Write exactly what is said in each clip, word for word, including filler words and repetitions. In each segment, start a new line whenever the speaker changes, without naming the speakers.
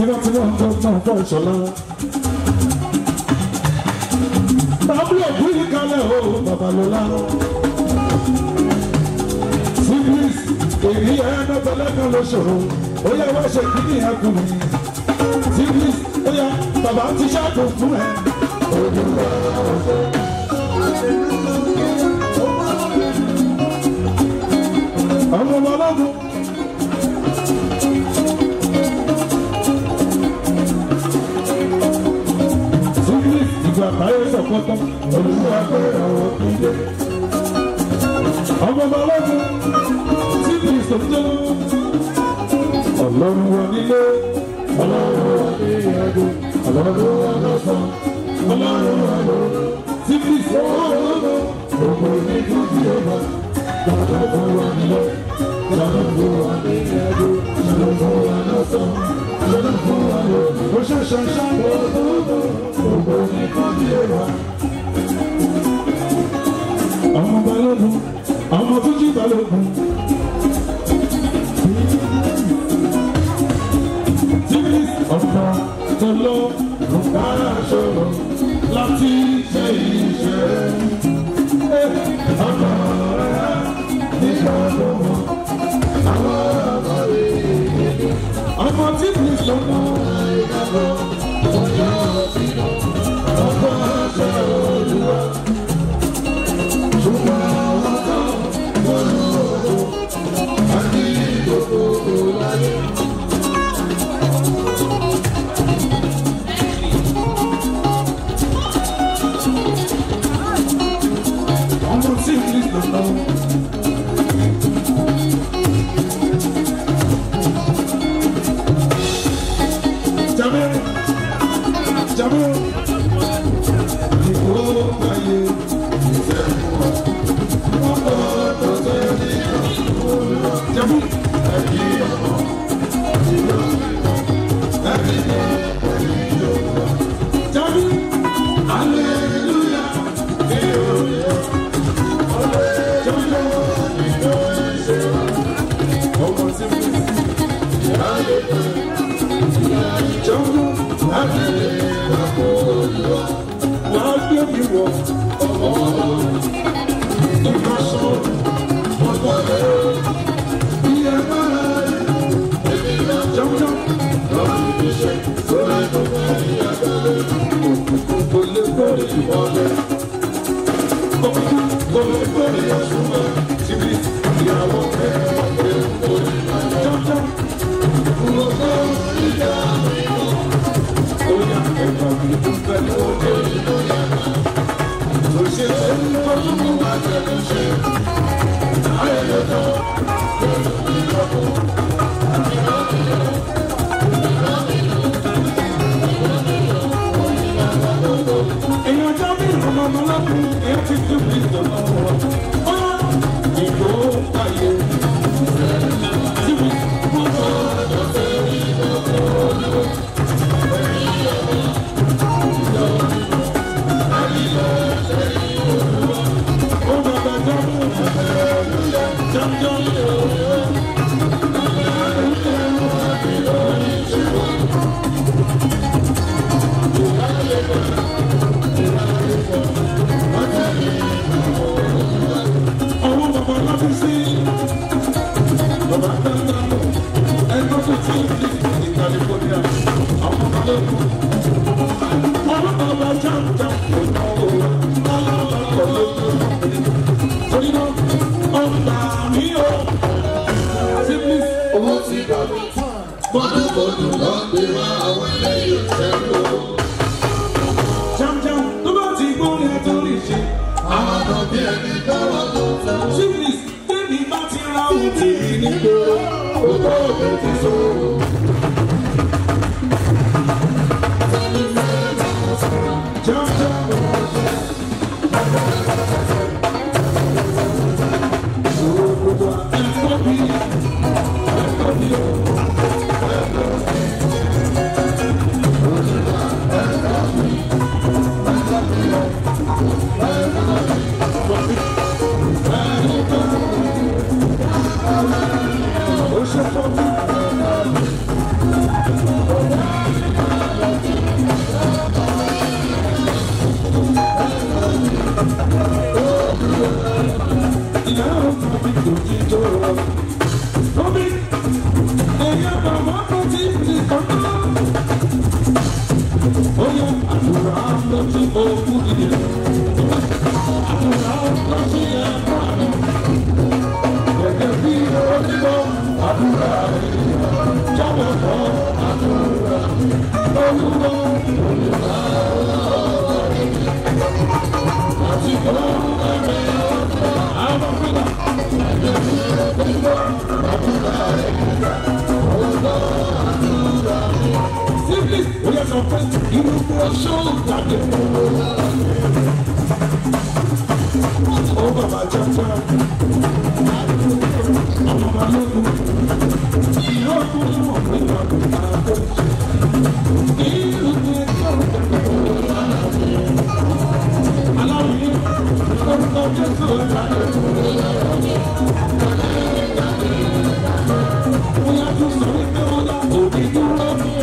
wọ́n ti wọ́n tó tán fọ́ ìṣọ̀lá. Bàbá òkú yìí kalẹ̀ o Babalọ́lá. Síbílis èyí ẹ̀ẹ́dọ́gbẹ̀lẹ́gbẹ̀ ló ṣòro. Ó yẹ wá ṣe kí ní ẹkùn mi. Síbílis ó yẹ bàbá ti ṣàkó fún ẹ. Ọmọ ọmọ ọlọ́run. Síbílis ìgbà táyé sọ̀kọ́tọ̀ olùkọ́ agbẹ́rẹ́ àwọn ìdè. Ọmọ ọmọ ọlọ́run. Síbílis tó tó. Ọlọ́run wọ nílé. Ọlọ́run wọ ní ìyàgò. Ọlọ́run wọ lọ́sàn. Ọlọ́run wọ lọ́run. Síbílis ó lọ́run. Gbogbo ní kúndì ọba. Ọlọ́run wọ nílé. Ọlọ́run wọ ní ìyàgò. Ọlọ́run wọ lọ́sàn. Ọlọ́run wọ lọ́run. Ó ṣe ṣàṣà gbogbo. Gbogbo ní kúndì ọba. Ọmọ balógun. Ọmọ tó jí balógun. Ọ̀pọ̀ tó lọ ló bára ṣòro láti ṣe iṣẹ́. Ọ̀pọ̀ rẹ̀ nígbà tó wọ́n àwọn ọmọ rẹ̀. Ọmọ tí kì í lọ́nà ìgbàgbọ́ ọjọ́ ìlú. Ọ̀pọ̀ ṣe olúwa. Ṣùgbọ́n àwọn kan wọ́n lò ó àti gbogbo láyé.
Worship for me.
ilẹ̀ ọ̀sán mi kò ti tó rọ. Tóbi ẹ̀yà bàbá kò tí ti kọ́kọ́. Ó yẹ àdúrà lọ sí òkú ìdílé. Àdúrà lọ sí ẹ̀kọ́ àná. Gẹ́gẹ́ bí onímọ̀ àdúrà ìdílé. Jáwọ́ bọ̀ àdúrà olúwo olúwa àti kọ́ ẹ̀mí ọ̀tọ̀ àwọn fúnra. Gẹ́gẹ́ bí onímọ̀ àdúrà ìdílé. Olúwa àdúrà ìdílé. Simply, we are so friends. You will show that the over my chapter. I'm on my local. You are going to walk with my good. You will go to the I love you. I'm not just so tired. We are too sorry for that. Oh, we do love you.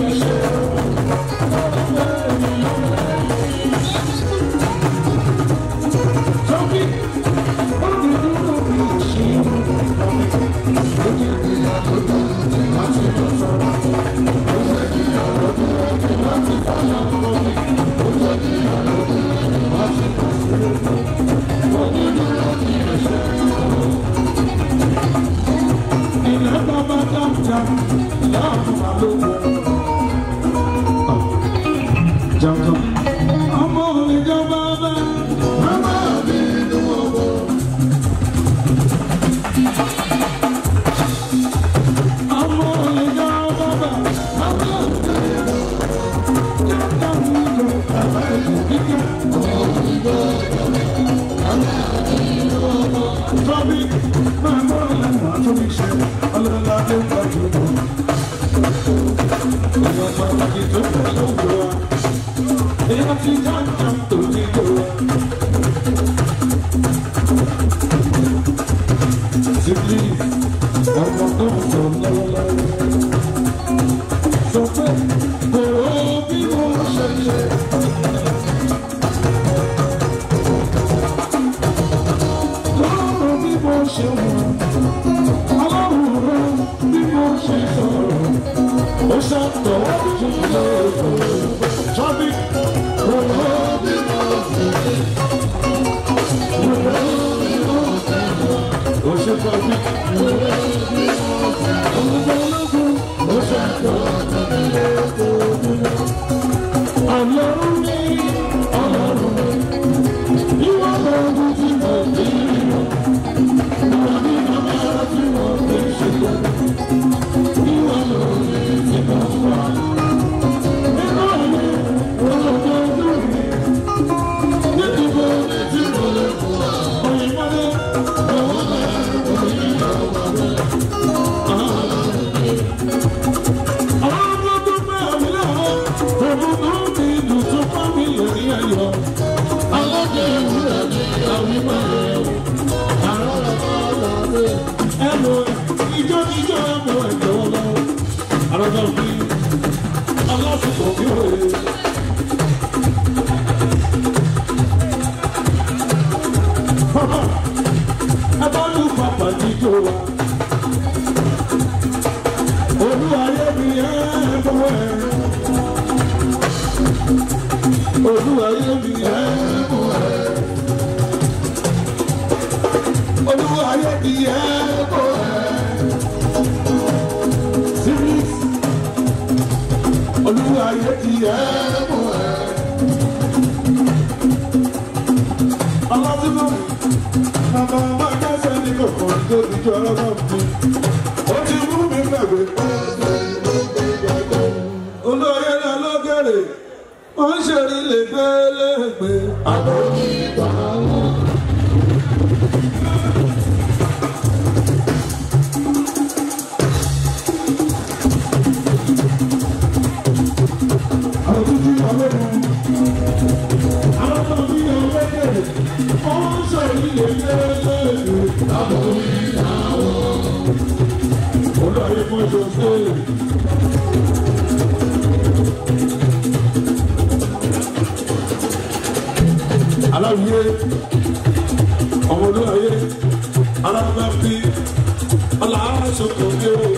Aláwìyé ọmọ olóyè alábàbí aláṣọkòkè o.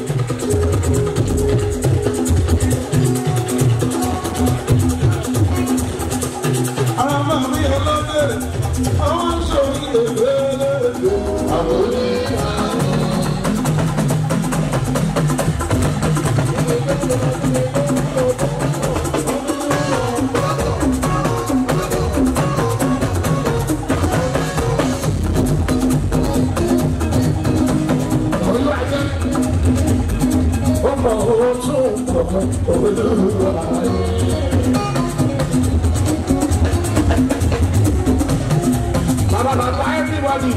alábàbí ọlọ́dẹ àwọn aṣọ ìdèbèlè àwọn oníkà. Baba, Baba, everybody.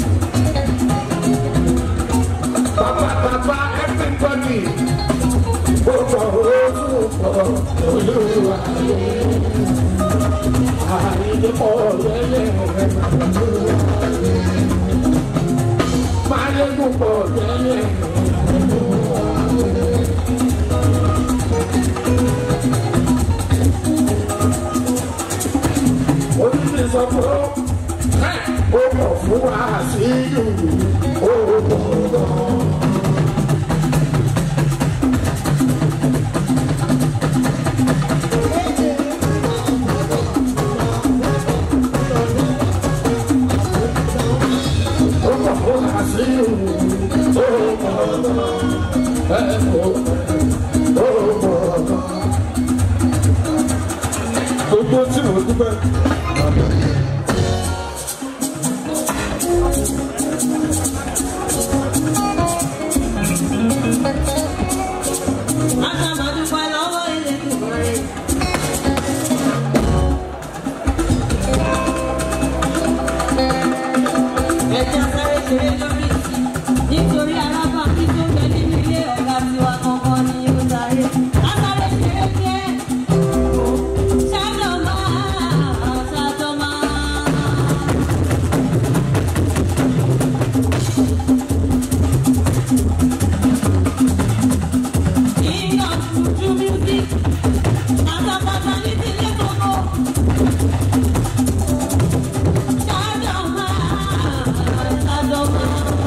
Baba, Baba, everybody. Gbogbo tí mo dúpẹ́.
Nítorí alábàápín tó gbẹ nínú ilé ọ̀gá tiwa kankan ni ó darí. Lásàrè ṣeré díẹ̀. Ṣàdọ̀mà, ṣàdọ̀mà. King of Fuji music. Pátápátá ní tilé gbogbo. Ṣàdọ̀mà, ṣàdọ̀mà.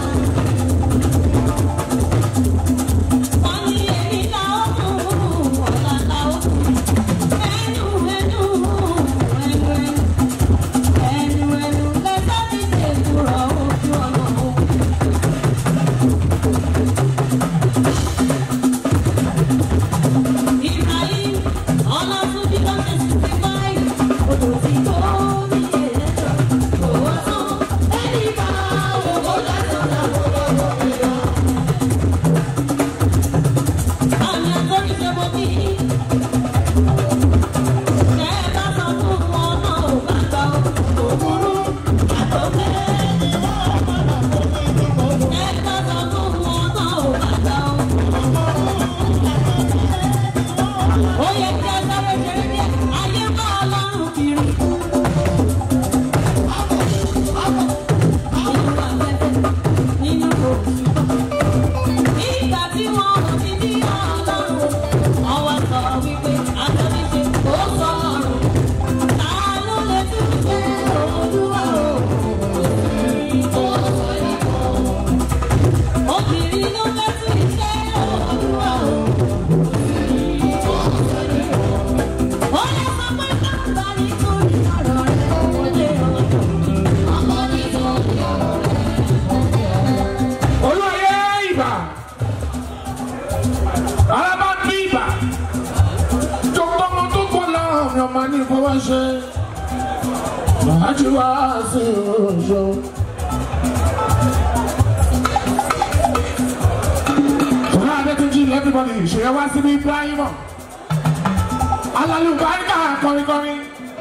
Everybody, ṣe wá síbi Ibrahim. Alálùbáríkà kọrin kọrin.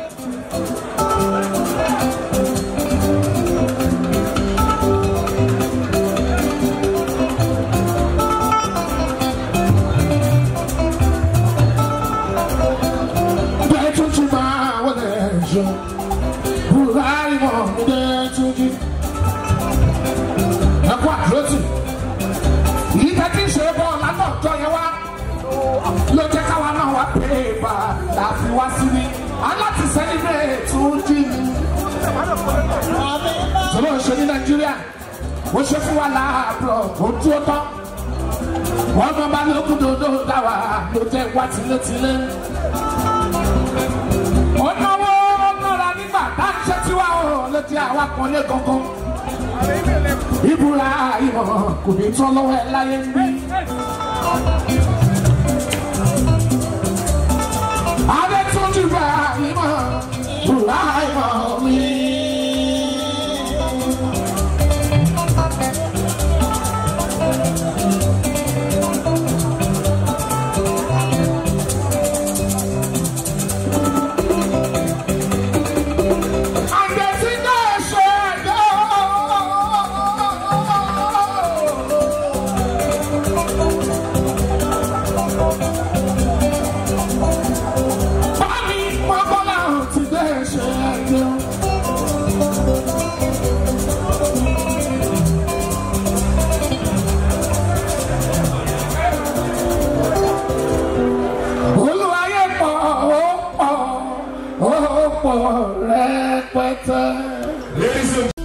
Bẹ́ẹ̀ tún tún máa wọlé ẹ̀ṣọ́. Buhari mọ̀ ní bẹ́ẹ̀ tún jí. Ẹ̀kọ́ àdúrótì. Ìgbà tí ń ṣe bọ́ látọ̀jọ́ yẹn wá ló jẹ́ káwa náà wá pé bá láti wá síbí aláti sẹ́líbẹ̀ tún jí ni. Sọlá ń ṣe ní Nàìjíríà ó ṣe fún wa láàbọ̀ ó dúró tán wọ́n mọ bá lókun dòdò dáwà ló jẹ́ wá tilétilé. ó náwó nọ́ra nígbà tá a ṣe tiwa ó ló ti àwa kan lé kankan. ìbúra ìmọ̀ kò ní tán lọ́wọ́ ẹ láyé ń bí. Adétúnjì bá ìmọ̀ ìbúra ìmọ̀ mi. Ladies and